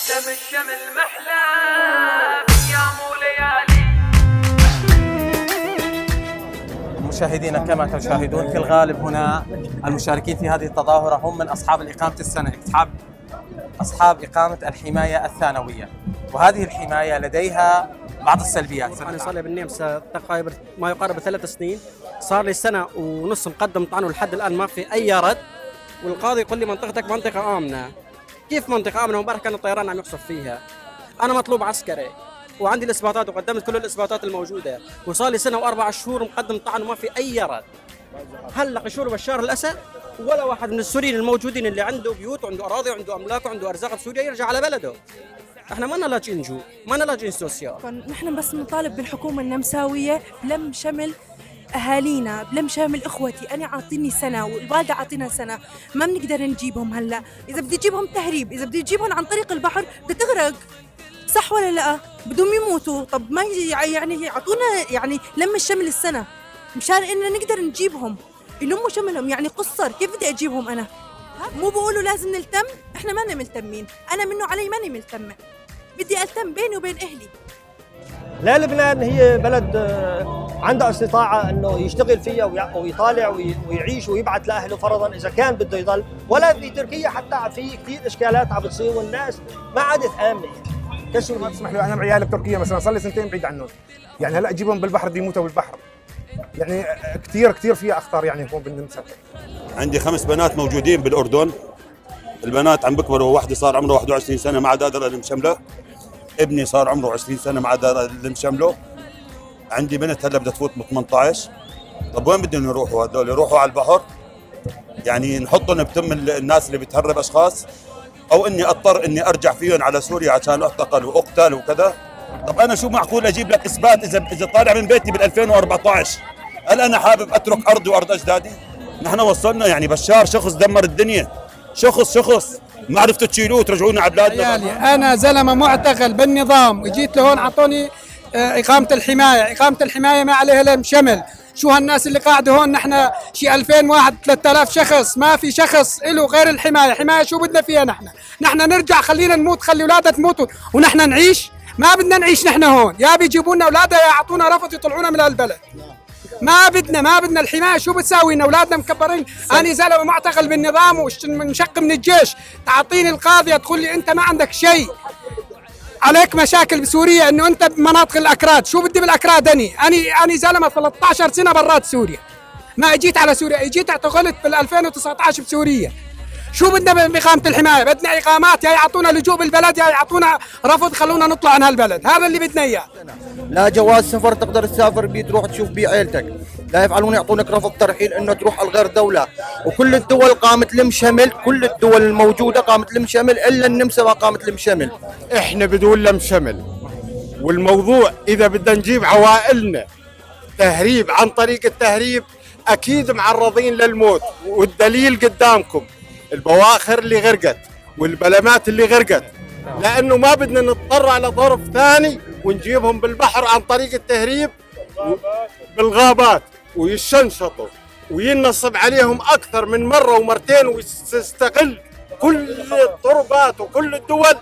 دم الشمل محلى ايام وليالي. مشاهدينا كما تشاهدون في الغالب هنا المشاركين في هذه التظاهرة هم من أصحاب الإقامة السنة، أصحاب إقامة الحماية الثانوية، وهذه الحماية لديها بعض السلبيات. أنا صار لي بالنمسا تقريبا ما يقارب 3 سنين، صار لي سنة ونص مقدم طعن ولحد الآن ما في أي رد، والقاضي يقول لي منطقتك منطقة آمنة. كيف منطقة آمنة؟ وامبارح كان الطيران عم يقصف فيها. أنا مطلوب عسكري وعندي الإثباتات وقدمت كل الإثباتات الموجودة، وصار لي سنة و4 شهور مقدم طعن وما في أي رد. هلا قشور بشار الأسد ولا واحد من السوريين الموجودين اللي عنده بيوت وعنده أراضي وعنده أملاك وعنده أرزاق بسوريا يرجع على بلده. احنا ما لنا لاجئين جو، ما لنا لاجئين سوسيال. نحن بس نطالب بالحكومة النمساوية بلم شمل أهالينا، بلم شمل إخوتي. أنا عاطيني سنة والوالدة عاطينا سنة، ما بنقدر نجيبهم هلا. إذا بدي أجيبهم تهريب، إذا بدي أجيبهم عن طريق البحر بدها تغرق، صح ولا لا؟ بدهم يموتوا. طب ما يعني يعطونا يعني لم الشمل السنة مشان إننا نقدر نجيبهم، يلموا شملهم. يعني قصر كيف بدي أجيبهم أنا؟ مو بقولوا لازم نلتم، إحنا ما ملتمين. أنا منه علي ماني ملتمة، بدي ألتم بيني وبين أهلي. لا، لبنان هي بلد عنده استطاعة أنه يشتغل فيها ويطالع ويعيش ويبعث لأهله فرضاً إذا كان بده يضل. ولا في تركيا حتى في كثير إشكالات عم بتصير والناس ما عادت آمنة. ما تسمح لي أنا عيالي بتركيا مثلاً صار لي 2 سنين بعيد عنهم، يعني هلا أجيبهم بالبحر بده يموتوا بالبحر. يعني كثير فيها أخطار يعني هون بالنمسا. عندي 5 بنات موجودين بالأردن، البنات عم بكبروا، واحدة صار عمره 21 سنة ما عاد قادر ألم شمله، ابني صار عمره 20 سنة ما عاد قادر ألم شمله، عندي بنت هلا بدها تفوت ب 18. طب وين بدهم يروحوا هذول؟ يروحوا على البحر؟ يعني نحطهم بتم الناس اللي بتهرب أشخاص، أو إني أضطر إني أرجع فيهم على سوريا عشان أعتقل وأقتل وكذا. طب أنا شو معقول أجيب لك إثبات إذا طالع من بيتي بال 2014؟ هل أنا حابب أترك أرضي وأرض أجدادي؟ نحن وصلنا يعني بشار شخص دمر الدنيا، شخص ما عرفتوا تشيلوه وترجعونا على بلادنا. أنا زلمة معتقل بالنظام وجيت لهون أعطوني إقامة الحماية ما عليها لم شمل. شو هالناس اللي قاعدة هون؟ نحن شي 2000 واحد 3000 شخص، ما في شخص له غير الحماية شو بدنا فيها نحن نرجع خلينا نموت، خلي أولادها تموتوا ونحن نعيش؟ ما بدنا نعيش نحن هون، يا بيجيبوا لنا أولادها يا يعطونا رفض يطلعونا من هالبلد. ما بدنا الحماية شو بتساوي لنا؟ أولادنا مكبرين. أنا زلمة معتقل بالنظام ومنشق من الجيش، تعطيني القاضية تقول لي أنت ما عندك شيء، عليك مشاكل بسوريا انه انت بمناطق الاكراد. شو بدي بالاكراد؟ اني زلمه 13 سنه برات سوريا، ما اجيت على سوريا، اجيت اعتقلت بال 2019 بسوريا. شو بدنا بإقامة الحماية؟ بدنا إقامات، يا يعطونا لجوء بالبلد يا يعطونا رفض خلونا نطلع عن هالبلد، هذا اللي بدنا إياه. لا جواز سفر تقدر تسافر بيه تروح تشوف بيه عيلتك، لا يفعلون يعطونك رفض ترحيل إنه تروح على غير دولة. وكل الدول قامت لم شمل، كل الدول الموجودة قامت لم شمل إلا النمسا ما قامت لم شمل. إحنا بدون لم شمل، والموضوع إذا بدنا نجيب عوائلنا تهريب عن طريق التهريب أكيد معرضين للموت، والدليل قدامكم البواخر اللي غرقت والبلمات اللي غرقت، لأنه ما بدنا نضطر على ظرف ثاني ونجيبهم بالبحر عن طريق التهريب بالغابات ويشنشطوا وينصب عليهم أكثر من مرة ومرتين، ويستغل كل الطرقات وكل الدول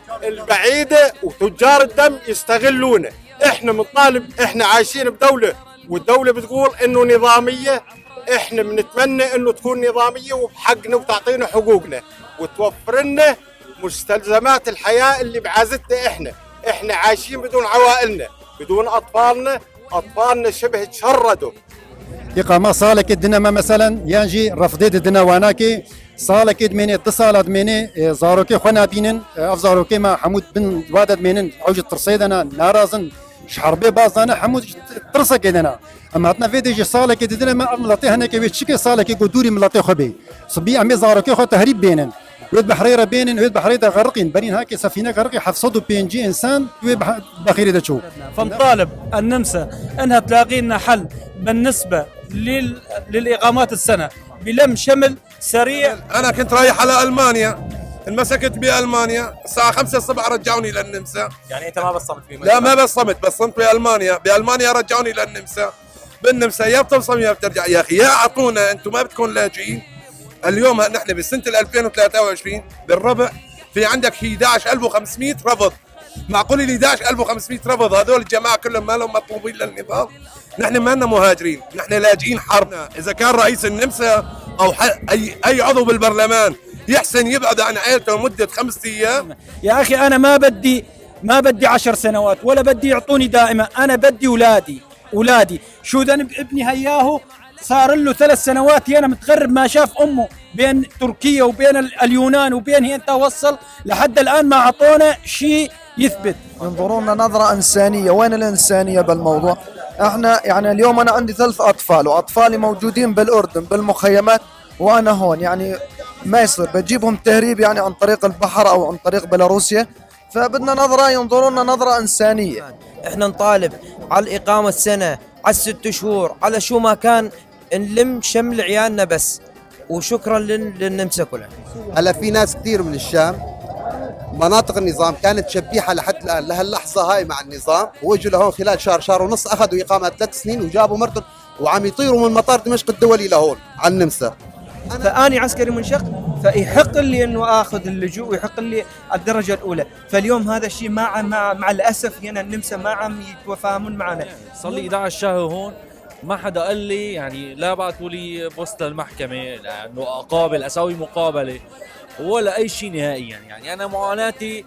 البعيدة وتجار الدم يستغلونه. احنا بنطالب، احنا عايشين بدولة والدولة بتقول انه نظامية، احنا بنتمنى انه تكون نظامية وبحقنا وتعطينا حقوقنا وتوفر لنا مستلزمات الحياة اللي بعازتنا. احنا عايشين بدون عوائلنا، بدون اطفالنا شبه تشردوا. إقامة صالك الدنما مثلا ينجي رفضيت الدنا واناكي صالك دميني اتصال دميني زاروكي خنا بينن افزاروكي ما حمود بن وادد مينن عوج الترصيدنا نارازن شحربي بازانا حمود ترصك دنا اما عطنا فيديجي صالك دنا ما ملطي هناك بيتشكي صالك قدوري ملطي خبي صبي عمي زاروكي خو تهريب بينن ويد بحريره بينن ويد بحريره غرقين بنين هاكي سفينه غرقي حفصدوا بي ان جي انسان ويد بخير دا تشوف. فنطالب النمسا انها تلاقي لنا حل بالنسبه للاقامات السنه بلم شمل سريع. انا كنت رايح على المانيا، انمسكت بالمانيا الساعه 5 الصبح رجعوني للنمسا. يعني انت ما بصمت في لا ما بصمت بالمانيا رجعوني للنمسا. بالنمسا يا بتبصم يا بترجع. يا اخي يا اعطونا، انتم ما بدكم لاجئين. اليوم نحن بسنه 2023 بالربع في عندك 11500 رفض. معقول ال 11500 رفض هذول الجماعه كلهم ما لهم مطلوبين للنظام؟ نحن ما لنا مهاجرين، نحن لاجئين حرب. اذا كان رئيس النمسا او اي عضو بالبرلمان يحسن يبعد عن عائلته لمده 5 ايام. يا اخي انا ما بدي 10 سنوات ولا بدي يعطوني دائمه، انا بدي اولادي شو ذنب ابني هياهو صار له 3 سنوات هنا متغرب ما شاف امه بين تركيا وبين اليونان وبين هي انت وصل لحد الان ما اعطونا شيء يثبت. ينظروا لنا نظره انسانيه، وين الانسانيه بالموضوع؟ احنا يعني اليوم انا عندي 3 اطفال واطفالي موجودين بالاردن بالمخيمات وانا هون، يعني ما يصير بجيبهم تهريب يعني عن طريق البحر او عن طريق بيلاروسيا، فبدنا نظره ينظروا لنا نظره انسانيه. احنا نطالب على الاقامه سنه، على 6 شهور، على شو ما كان، نلم شمل عيالنا بس، وشكرا للنمسا كلها. هلا في ناس كثير من الشام مناطق النظام كانت شبيحه لحد الان لهاللحظه هاي مع النظام، واجوا لهون خلال شهر ونص اخذوا اقامه 3 سنين وجابوا مرتهم وعم يطيروا من مطار دمشق الدولي لهون على النمسا. فاني عسكري منشق، فيحق لي انه اخذ اللجوء ويحق لي الدرجه الاولى، فاليوم هذا الشيء مع الاسف هنا النمسا ما عم يتفاهمون معنا. صار لي 11 شهر هون ما حدا قال لي يعني لا بعثوا لي بوسطة المحكمة انه اقابل اسوي مقابلة ولا اي شيء نهائيا. يعني انا معاناتي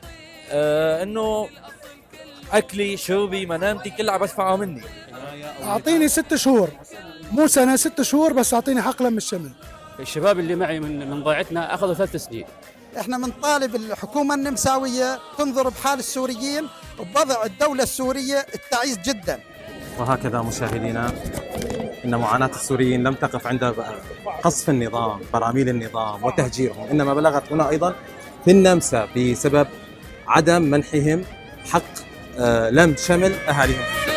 انه اكلي شربي منامتي كلها بدفعها مني. اعطيني 6 شهور مو سنة، 6 شهور بس اعطيني حق لم الشمل. الشباب اللي معي من ضيعتنا اخذوا 3 سنين. احنا بنطالب الحكومة النمساوية تنظر بحال السوريين وبوضع الدولة السورية التعيس جدا. وهكذا مشاهدينا إن معاناة السوريين لم تقف عند قصف النظام، براميل النظام وتهجيرهم، إنما بلغت هنا أيضا في النمسا بسبب عدم منحهم حق لم شمل أهاليهم.